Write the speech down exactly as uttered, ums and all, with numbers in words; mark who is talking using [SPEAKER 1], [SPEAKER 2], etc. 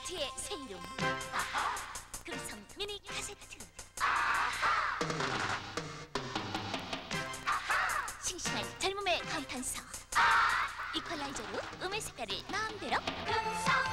[SPEAKER 1] 카세트의 새 이름 금성 미니 카세트. 싱싱한 젊음의 감탄서 이퀄라이저로 음의 색깔을 마음대로 금성